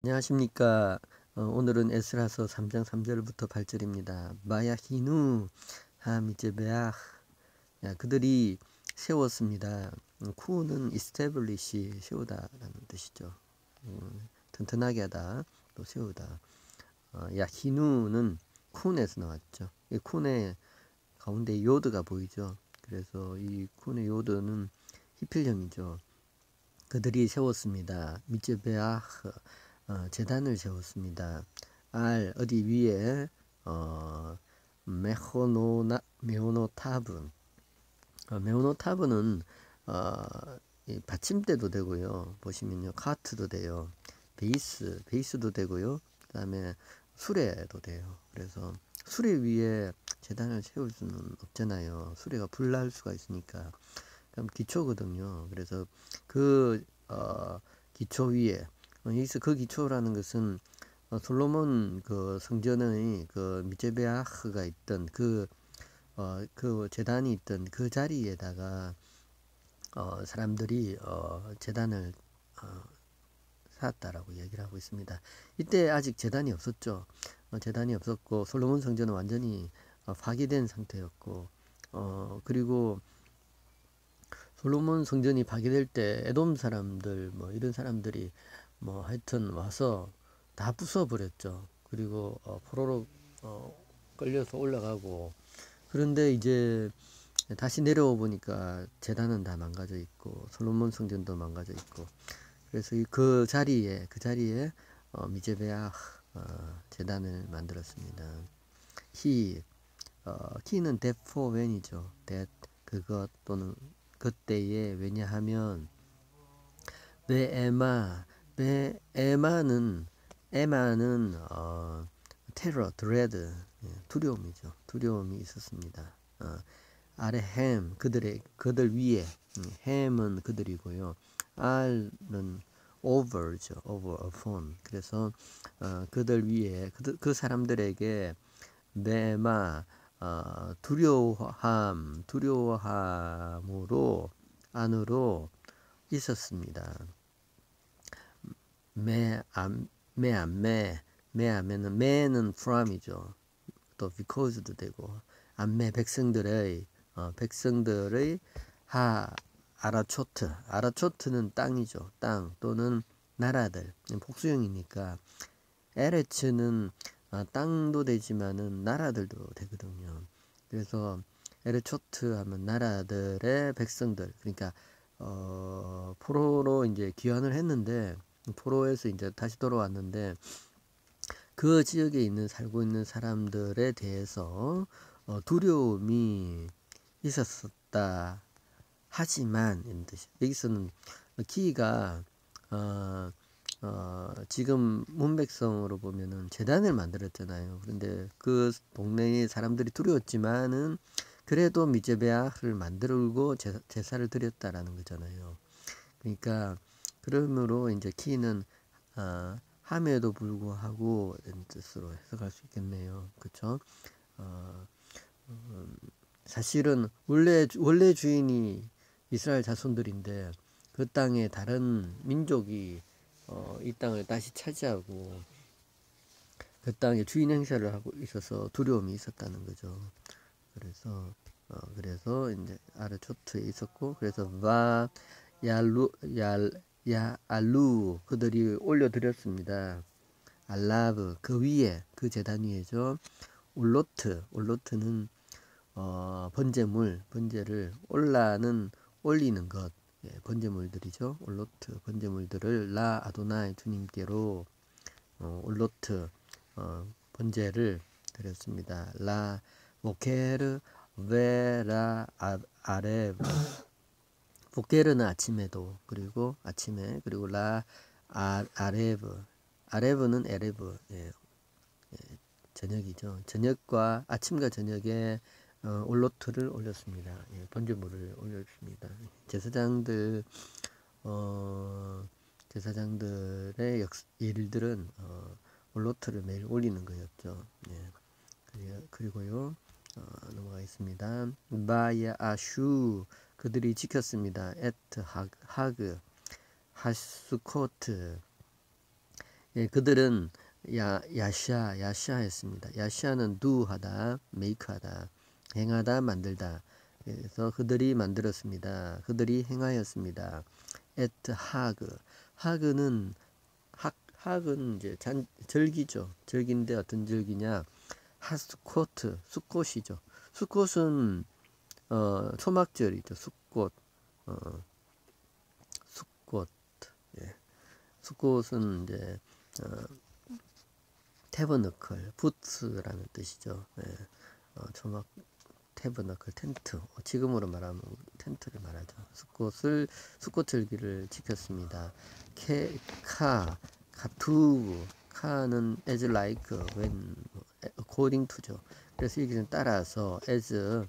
안녕하십니까. 오늘은 에스라서 3장 3절부터 8절입니다. 마야히누 하미제베아. 그들이 세웠습니다. 쿠는 establish, 세우다라는 뜻이죠. 튼튼하게 하다, 또 세우다. 야히누는 쿤에서 나왔죠. 이 쿤의 가운데 요드가 보이죠. 그래서 이 쿤의 요드는 히필형이죠. 그들이 세웠습니다. 미제베아흐, 제단을 세웠습니다. 어디 위에 메호노타브. 메호노타브는 이 받침대도 되고요. 보시면요, 카트도 돼요. 베이스도 되고요. 그 다음에 수레도 돼요. 그래서 수레 위에 제단을 세울 수는 없잖아요. 수레가 불날 수가 있으니까. 그럼 기초거든요. 그래서 그 기초 위에, 여기서 그 기초라는 것은 솔로몬 그 성전의 그 미제베아흐가 있던 그 제단이 있던 그 자리에다가 사람들이 제단을 쌓았다라고 얘기를 하고 있습니다. 이때 아직 제단이 없었죠. 제단이 없었고 솔로몬 성전은 완전히 파괴된 상태였고, 그리고 솔로몬 성전이 파괴될 때 에돔 사람들 뭐 이런 사람들이 뭐 하여튼 와서 다 부숴버렸죠. 그리고 포로로 끌려서 올라가고, 그런데 이제 다시 내려와 보니까 제단은 다 망가져 있고 솔로몬 성전도 망가져 있고, 그래서 그 자리에 미제베아 제단을 만들었습니다. 키는 that for when이죠. that 그것 또는 그때에, 왜냐하면 에마는 테러, 드레드, 두려움이죠. 두려움이 있었습니다. 아래 그들 위에, 햄은 그들이고요. 알은 over죠. over, upon. 그래서 그들 위에 그 사람들에게 메마, 두려워함으로 안으로 있었습니다. 메는 from이죠. 또 because도 되고, 백성들의 아라초트는 땅이죠. 땅 또는 나라들, 복수형이니까. 에레츠는 땅도 되지만은 나라들도 되거든요. 그래서 에르초트 하면 나라들의 백성들, 그러니까 포로로 이제 귀환을 했는데, 포로에서 이제 다시 돌아왔는데 그 지역에 살고 있는 사람들에 대해서 두려움이 있었다. 하지만 이런 뜻이. 여기서는 키가 지금 문백성으로 보면은 제단을 만들었잖아요. 그런데 그 동네의 사람들이 두려웠지만은 그래도 미제베아를 만들고 제사를 드렸다라는 거잖아요. 그러니까 그러므로 이제 키는 함에도 불구하고 이런 뜻으로 해석할 수 있겠네요. 그렇죠? 사실은 원래 주인이 이스라엘 자손들인데 그 땅에 다른 민족이 이 땅을 다시 차지하고 그 땅에 주인 행세를 하고 있어서 두려움이 있었다는 거죠. 그래서 이제 아르초트에 있었고, 그래서 야알루 그들이 올려드렸습니다. 알라브 그 위에, 그 제단 위에죠. 올로트는 번제를 올리는 것, 번제물들이죠. 올로트 번제물들을 라 아도나이 주님께로 올로트 번제를 드렸습니다. 라 모케르 베라 아레브. 보케르는 아침에도, 그리고 아침에, 그리고 아레브는 에레브, 저녁이죠. 저녁과 아침과 저녁에 올로트를 올렸습니다. 번제물을 올렸습니다. 제사장들의 일들은 올로트를 매일 올리는 거였죠. 그리고요, 넘어가겠습니다. 바야 아슈 그들이 지켰습니다. 에트 하그 하스코트 예, 그들은 야샤했습니다. 야샤는 do 하다, make 하다, 행하다, 만들다. 그래서 그들이 만들었습니다. 그들이 행하였습니다. at hag는 학은 이제 절기죠. 절기인데 어떤 절기냐? 핫스코트, 숫꽃이죠. 숫꽃은 초막절이죠. 숫꽃, 어, 숫꽃. 예. 숫꽃은 이제 태버너클, 부츠라는 뜻이죠. 예. 초막 태버너클 텐트. 지금으로 말하면 텐트를 말하죠. 숫꽃 절기를 지켰습니다. 카투브, 카는 as like, when, according to죠. 그래서 여기는 따라서 as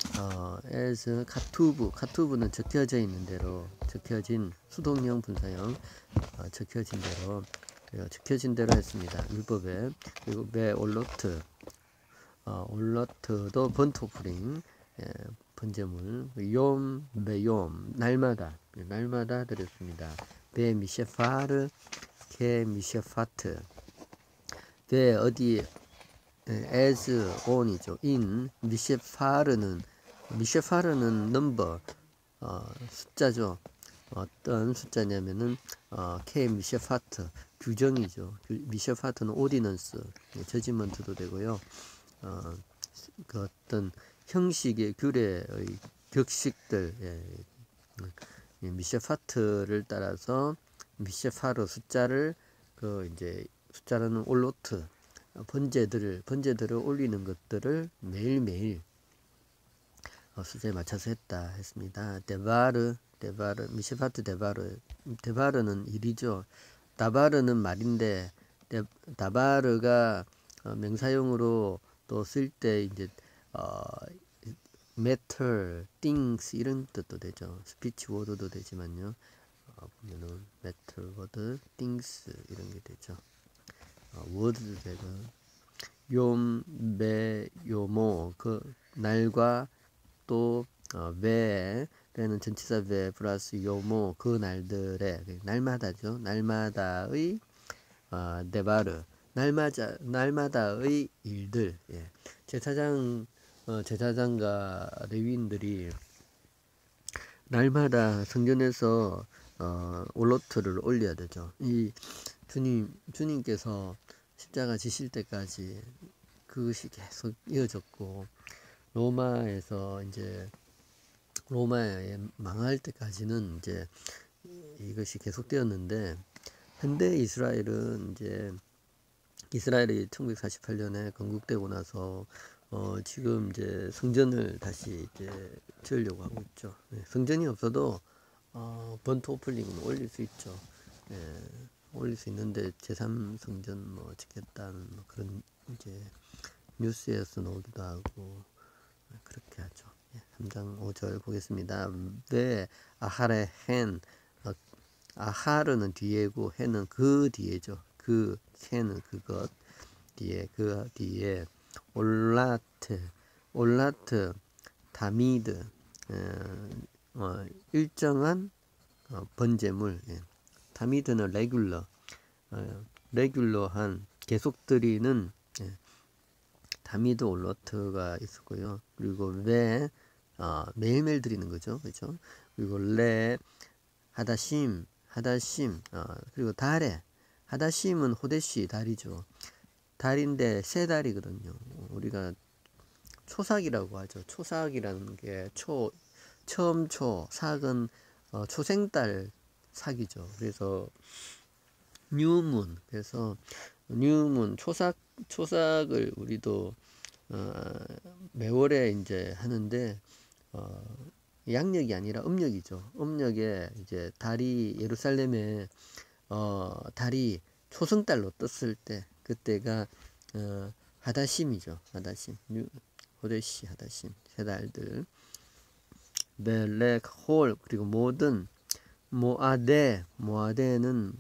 카투브는 적혀져 있는 대로, 적혀진 수동형 분사형, 적혀진 대로, 적혀진 대로 했습니다. 율법에. 그리고 올러트도 번토프링, 번제물, 배욤, 날마다 드렸습니다. 미셰파르, 미셰파트, 어디, as on이죠. in, 미셰파르는 넘버, 숫자죠. 어떤 숫자냐면은, 미셰파트, 규정이죠. 미셰파트는 오디넌스, 저지먼트도 되고요. 그 어떤 형식의 규례의 격식들, 미셰파트를 따라서 미셰파르 숫자를 숫자라는 올로트 번제들을 올리는 것들을 매일매일 숫자에 맞춰서 했습니다. 미셰파트 데바르는 일이죠. 다바르는 말인데 다바르가 명사용으로 또 쓸 때 이제 matter, things 이런 뜻도 되죠. 스피치 워드도 되지만요. 보면은 matter word, things 이런 게 되죠. word도 되고 요모 그 날과 또 배는 전치사 배 플러스 요모 그 날들의 날마다죠. 날마다의 데바르 날마다의 일들. 예. 제사장과 레위인들이 날마다 성전에서 올로트를 올려야 되죠. 이 주님께서 십자가 지실 때까지 그것이 계속 이어졌고 로마에 망할 때까지는 이제 이것이 계속되었는데 현대 이스라엘이 1948년에 건국되고 나서 지금 이제 성전을 다시 이제 지으려고 하고 있죠. 성전이 없어도 번트 오플링은 올릴 수 있죠. 올릴 수 있는데 제3성전 짓겠다는 그런 이제 뉴스에서 나오기도 하고 그렇게 하죠. 3장 5절 보겠습니다. 아하레 헨, 아하르는 뒤에고 헨은 그 뒤에죠. 헨은 그것 뒤에 올라트 다미드 일정한 번제물. 다미드는 레귤러한 계속드리는 다미드 올러트가 있었고요. 그리고 매일매일 드리는 거죠. 그렇죠? 그리고 하다심 그리고 하다심은 호데시 달이죠. 달인데 세 달이거든요. 우리가 초삭이라고 하죠. 초삭이라는 게 처음 삭은 초생달 삭이죠. 그래서 뉴문 초삭을 우리도 매월에 이제 하는데 양력이 아니라 음력이죠. 음력에 이제 달이 예루살렘에 달이 초승달로 떴을 때 그때가 하다심이죠. 호데시 하다심 세 달들. 홀 그리고 모아데는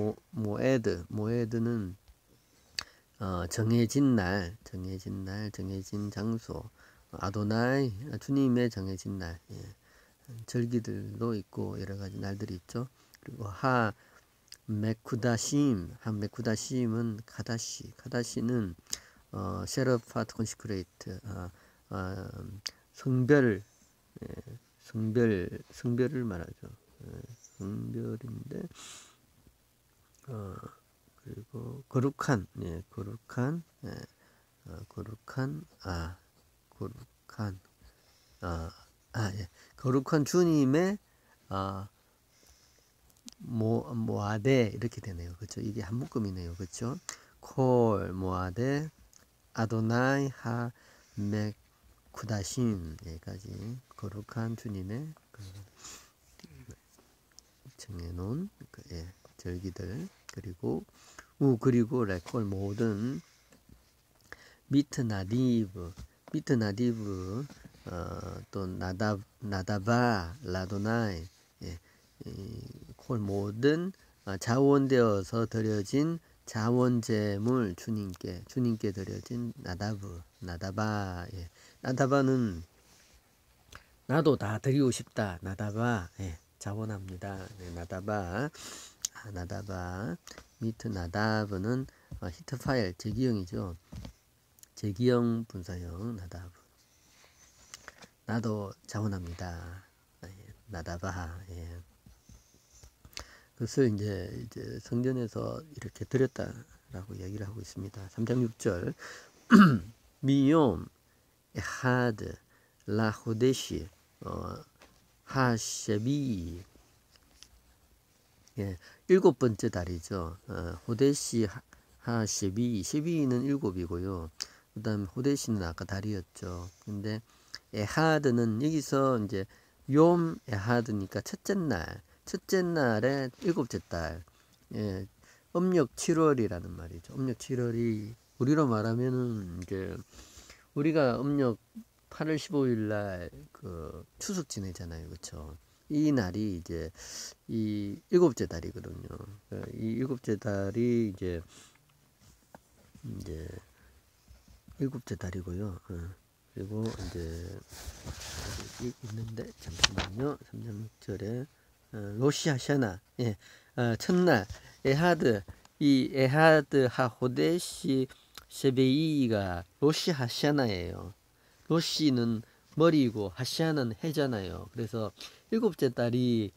모에드는 정해진 장소. 아도나이 주님의 정해진 날. 절기들도 있고 여러 가지 날들이 있죠. 그리고 메쿠다심, 메쿠다심은 카다시는 세르파트 콘시크레이트, 성별, 성별을 말하죠. 성별인데, 그리고 거룩한, 거룩한, 거룩한, 거룩한 주님의 모아데 이렇게 되네요. 그렇죠? 이게 한 묶음이네요. 그렇죠? 콜 모아데 아도나이 하 메쿠다심 여기까지 거룩한 주님의 정해놓은 절기들 그리고 레콜 모든 미트 나디브 또 나다바 라도나이 콜 모든 자원되어서 드려진 자원제물 주님께 드려진 나다바 나다바는 나도 다 드리고 싶다. 나다바 자원합니다. 나다바 미트 나다브는 히트 파일 제기형이죠. 제기형 분사형 나다브 나도 자원합니다. 나다바 그것을 이제 성전에서 이렇게 드렸다라고 얘기를 하고 있습니다. 3장 6절 미욤 에하드 라호데시 하셰비 일곱 번째 달이죠. 호데시 하셰비 셰비는 일곱이고요. 그 다음 호데시는 아까 달이었죠. 근데 에하드는 여기서 이제 욤 에하드니까 첫째 날에 일곱째 달. 음력 7월이라는 말이죠. 음력 7월이 우리로 말하면은 이제 우리가 음력 8월 15일 날 그 추석 지내잖아요. 그렇죠? 이 날이 이제 이 일곱째 달이거든요. 이 일곱째 달이 이제 일곱째 달이고요. 그리고 이제 있는데 잠시만요. 3장 6절에 로시 하샤나 첫날 에하드 이 에하드 하호데시 셰베이가 로시 하샤나예요. 로시는 머리이고 하샤나는 해잖아요. 그래서 일곱째 달이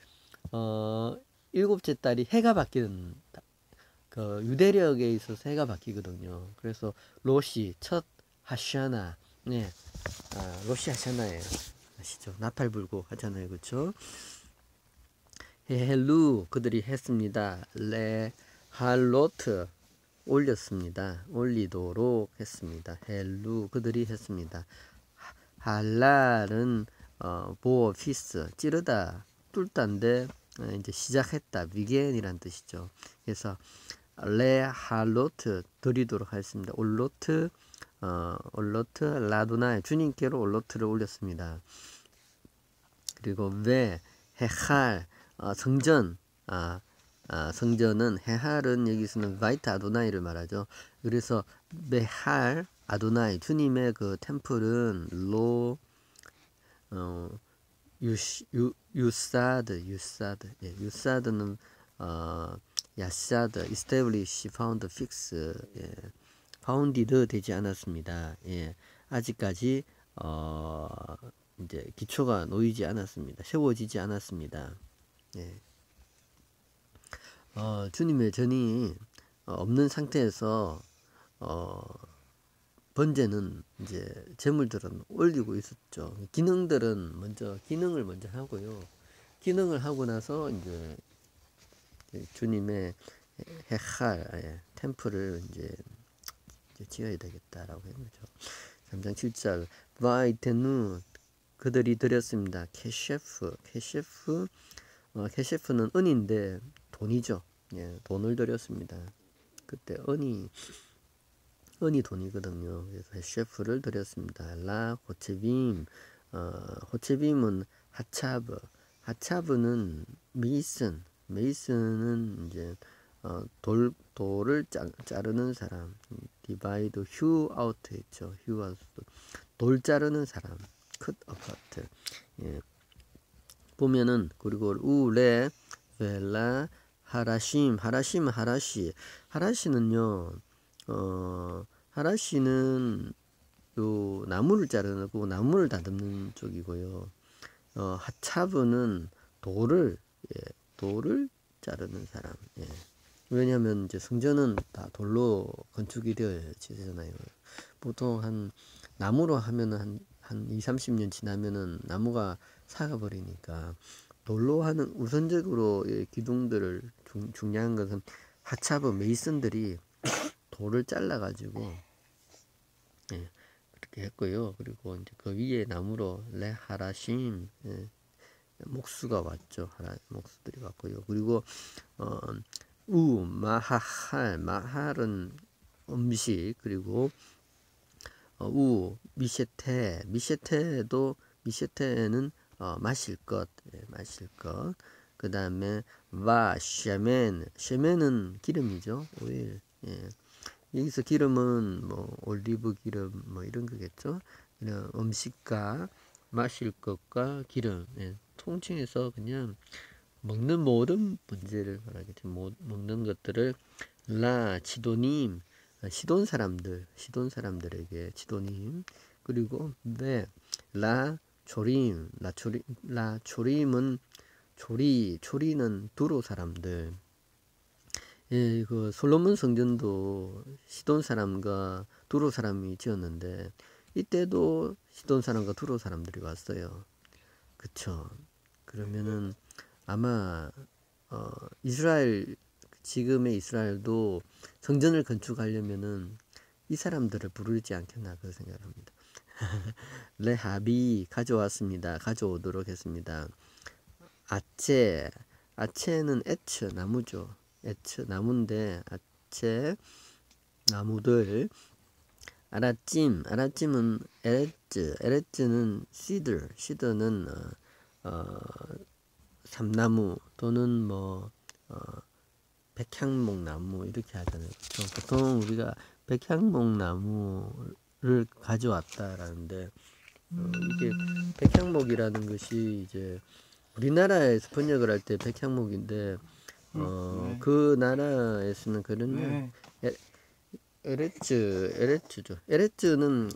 해가 바뀌는 그 유대력에 있어서 해가 바뀌거든요. 그래서 로시 첫 하샤나 로시 하샤나예요. 아시죠? 나팔 불고 하잖아요. 그렇죠? 헬루 그들이 했습니다. 레 할로트 올렸습니다. 올리도록 했습니다. 헬루 그들이 했습니다. 할랄은 보어피스 찌르다 뚫다인데 이제 시작했다 비겐이란 뜻이죠. 그래서 레 할로트 드리도록 하겠습니다. 올로트 라도나의 주님께로 올로트를 올렸습니다. 그리고 왜 헤할 성전 성전은 헤할은 여기서는 바이트 아도나이를 말하죠. 그래서 메할 아도나이 주님의 그 템플은 유사드는 야사드 establish found fix founded 되지 않았습니다. 아직까지 이제 기초가 놓이지 않았습니다. 세워지지 않았습니다. 주님의 전이 없는 상태에서 번제는 이제 제물들은 올리고 있었죠. 기능을 먼저 하고요. 기능을 하고 나서 이제 주님의 헤칼 템플을 이제 지어야 되겠다라고 했죠. 3장 7절 바이테누 그들이 드렸습니다. 캐셰프는 은인데 돈이죠. 돈을 드렸습니다. 그때 은이 돈이거든요. 그래서 셰프를 드렸습니다. 라 호체빔 호체빔은 하차브는 메이슨은 이제 돌을 자르는 사람. 디바이드 휴 아우트 했죠. 휴 아우트 돌 자르는 사람. 컷 어파트 보면은 그리고 우레 벨라 하라시는요, 하라시는 요 나무를 자르는 거고 나무를 다듬는 쪽이고요. 하차브는 돌을, 예, 돌을 자르는 사람. 예. 왜냐하면 이제 성전은 다 돌로 건축이 되어지잖아요. 보통 한 나무로 하면은 한 2, 30년 지나면은 나무가 삭아버리니까 돌로 하는 우선적으로 기둥들을 중요한 것은 하차브 메이슨들이 돌을 잘라가지고 예, 그렇게 했고요. 그리고 이제 그 위에 나무로 레하라심 목수가 왔죠. 목수들이 왔고요. 그리고 어, 마할은 음식, 그리고 미셰테는 마실 것, 마실 것. 그 다음에 셰멘은 기름이죠, 오일. 예. 여기서 기름은 뭐 올리브 기름 뭐 이런 거겠죠. 그냥 음식과 마실 것과 기름, 예. 통칭해서 그냥 먹는 모든 문제를 말하겠죠. 먹는 것들을 치도님, 시돈 사람들에게 치도님. 그리고 초림은 초리는 두로 사람들. 예, 그 솔로몬 성전도 시돈 사람과 두로 사람이 지었는데 이때도 시돈 사람과 두로 사람들이 왔어요. 그쵸? 그러면은 아마 이스라엘, 지금의 이스라엘도 성전을 건축하려면은 이 사람들을 부르지 않겠나 그 생각을 합니다. 레합이 가져오도록 했습니다. 아체는 나무죠. 나무인데 나무들. 아라찜은 에레츠는 시드는 삼나무 또는 백향목 나무 이렇게 하잖아요. 그렇죠? 보통 우리가 백향목 나무를 가져왔다라는데 이게 백향목이라는 것이 이제 우리나라에서 번역을 할 때 백향목인데 그 나라에서는 그런 에레츠죠. 에레츠는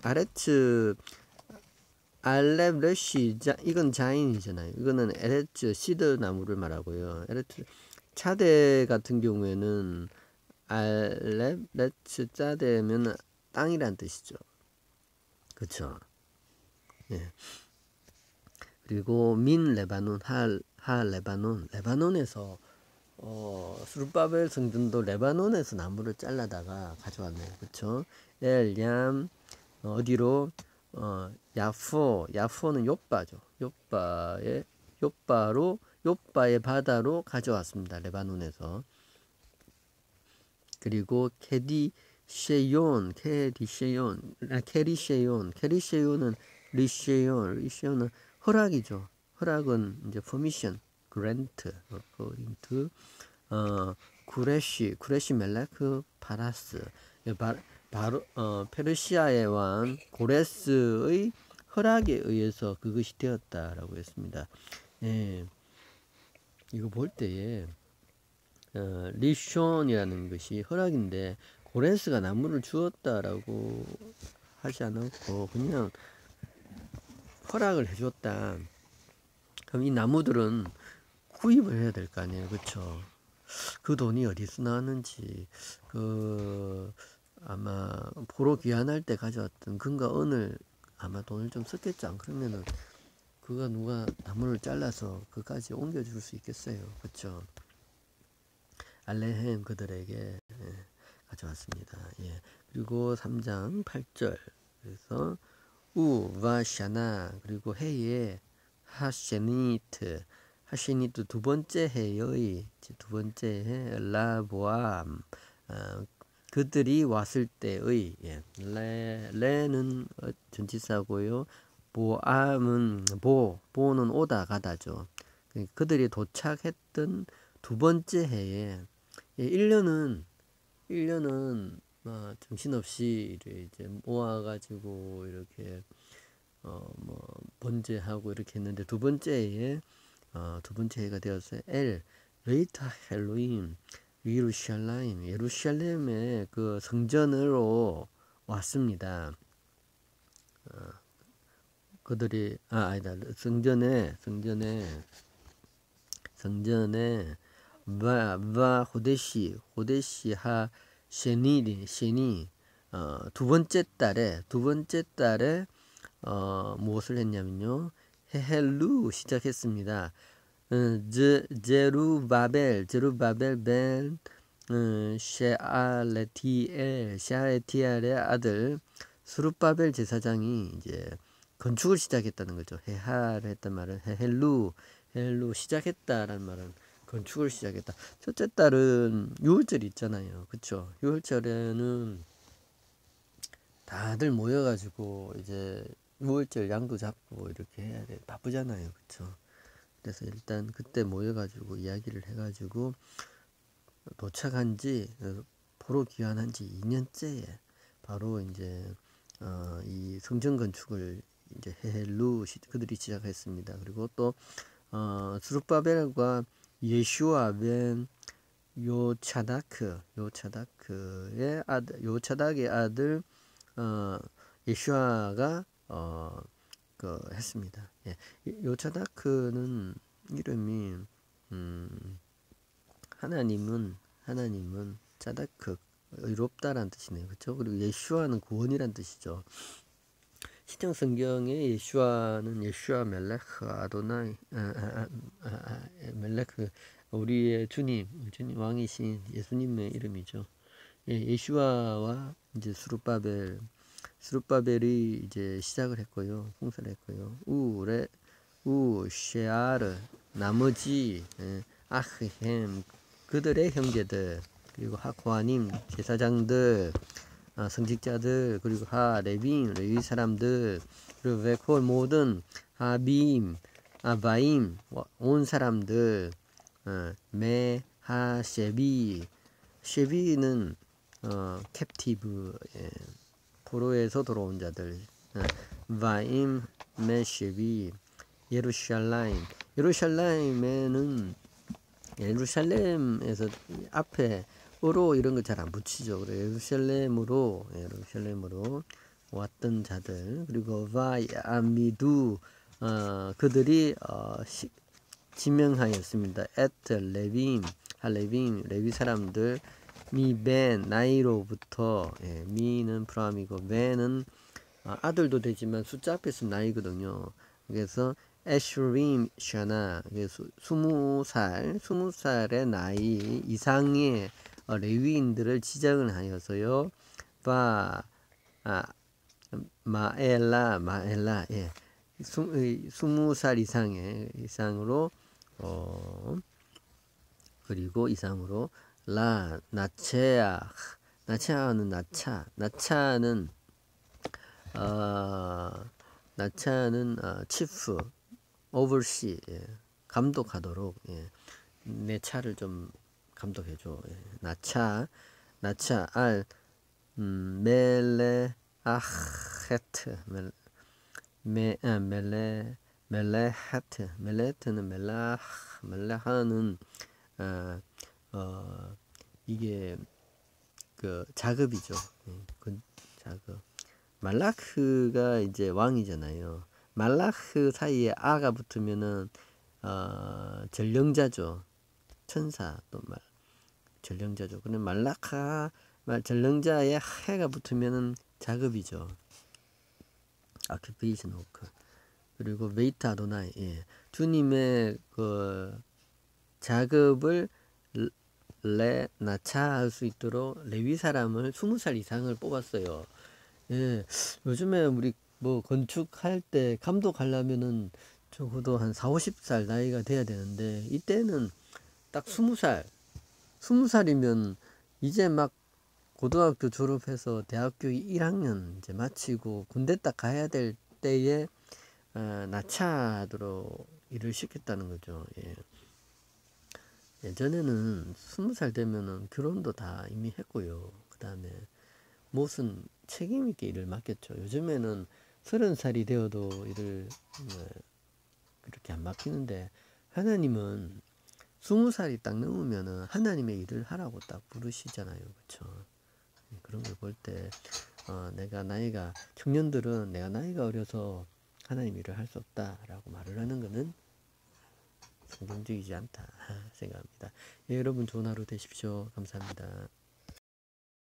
알렙 레쉬 이건 자인이잖아요. 이거는 에레츠 시드 나무를 말하고요. 에레츠 차대 같은 경우에는 알렙 레츠 짜대면 땅이란 뜻이죠. 그쵸? 예. 그리고 민 레바논 레바논에서 스룹바벨 성전도 레바논에서 나무를 잘라다가 가져왔네요. 그쵸? 엘얌 어디로 야포는 요빠죠. 요빠의 바다로 가져왔습니다. 레바논에서. 그리고 케리쉐온은 리쉐온은 허락이죠. 허락은 이제 퍼미션, 그랜트, 구레시 멜레크 파라스. 바로 페르시아의 왕 고레스의 허락에 의해서 그것이 되었다라고 했습니다. 예, 이거 볼 때에 리숀이라는 것이 허락인데 고레스가 나무를 주었다라고 하지 않았고 그냥 허락을 해줬다. 그럼 이 나무들은 구입을 해야 될 거 아니에요, 그렇죠? 그 돈이 어디서 나왔는지 아마 포로 귀환할 때 가져왔던 금과 은을 아마 돈을 좀 썼겠죠. 안 그러면은 그가 누가 나무를 잘라서 그까지 옮겨줄 수 있겠어요, 그렇죠? 알레헴 그들에게 가져왔습니다. 예. 그리고 3장 8절 그래서 우와샤나 그리고 해에 하시니트 두 번째 해의 두 번째 해 라보암 그들이 왔을 때의 레는 전치사고요. 보는 오다 가다죠. 그들이 도착했던 두 번째 해에 1년은 정신없이 이제 모아가지고 이렇게 번제하고 이렇게 했는데 두 번째 해가 되었어요. 레이타 헬로임 예루살렘 예루살렘의 그 성전으로 왔습니다. 그들이 아니다 성전에 바 호데시 하 셰니 두 번째 달에 무엇을 했냐면요 헤헬루 시작했습니다. 제루바벨 벤 샤알티엘의 아들 스룹바벨 제사장이 이제 건축을 시작했다는 거죠. 헤할 했단 말은 헬루 시작했다라는 말은 건축을 시작했다. 첫째 달은 유월절 있잖아요. 그쵸? 유월절에는 다들 모여가지고 이제 유월절 양도 잡고 이렇게 해야 돼. 바쁘잖아요. 그쵸? 그래서 일단 그때 모여가지고 이야기를 해가지고 도착한 지 포로 귀환한 지 2년째에 바로 이제 이 성전 건축을 이제 헤헬루 그들이 시작했습니다. 그리고 또 스룹바벨과 예슈아 벤 요차닥의 아들 예슈아가 했습니다. 예. 요차다크는 이름이 하나님은 차다크 의롭다라는 뜻이네요. 그렇죠? 그리고 예슈아는 구원이란 뜻이죠. 신약 성경에 예슈아는 예슈아 멜레크 아도나이 멜레크 우리의 주님 왕이신 예수님의 이름이죠. 예, 예슈아와 이제 스룹바벨이 이제 시작을 했고요. 공사를 했고요. 쉐아르 나머지 아흐햄 그들의 형제들 그리고 하코아님 제사장들 성직자들 그리고 레위 사람들 그리고 베콜 모든 하빔 아바임 온 사람들 쉐비는 캡티브 포로에서 돌아온 자들 바임 메쉐비 예루살렘에서 앞에 으로 이런 거 잘 안 붙이죠. 그래 예루살렘으로 왔던 자들 그리고 바야미두 그들이 지명하였습니다. 레위 사람들 미벤 나이로부터 미는 브라함이고 벤은 아들도 되지만 숫자 앞에 있으면 나이거든요. 그래서 에슈림 샤나 20살의 나이 이상의 레위인들을 지정을 하여서요. 마엘라 20살 이상으로 그리고 이상으로 나차는 치프 오버시 감독하도록 내 차를 좀 감독해줘. 나차 알 멜레아헤트 멜레하트는 멜라하는 이게 그 자급이죠. 그 자급. 말라크가 이제 왕이잖아요. 말라크 사이에 아가 붙으면은 전령자죠. 천사 또 전령자죠. 근데 전령자에 해가 붙으면은 자급이죠. 아큐페이션 워크. 그리고 메이트 아도나이 주님의 그 자급을 나차할 수 있도록 레위 사람을 20살 이상을 뽑았어요. 예, 요즘에 우리 뭐 건축할 때 감독하려면은 적어도 한 4, 50살 나이가 돼야 되는데 이때는 딱 20살이면 이제 막 고등학교 졸업해서 대학교 1학년 이제 마치고 군대 딱 가야 될 때에 나차도록 일을 시켰다는 거죠. 예. 예전에는 20살 되면은 결혼도 다 이미 했고요. 그 다음에 무슨 책임있게 일을 맡겼죠. 요즘에는 30살이 되어도 일을 그렇게 안 맡기는데 하나님은 20살이 딱 넘으면은 하나님의 일을 하라고 딱 부르시잖아요. 그렇죠? 그런 걸 볼 때 청년들은 내가 나이가 어려서 하나님 일을 할 수 없다라고 말을 하는 것은 성경적이지 않다 생각합니다. 예, 여러분 좋은 하루 되십시오. 감사합니다.